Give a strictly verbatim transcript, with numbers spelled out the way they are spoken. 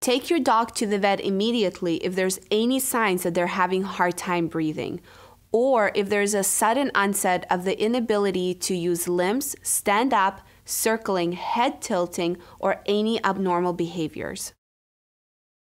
Take your dog to the vet immediately if there's any signs that they're having a hard time breathing, or if there's a sudden onset of the inability to use limbs, stand up, circling, head tilting, or any abnormal behaviors.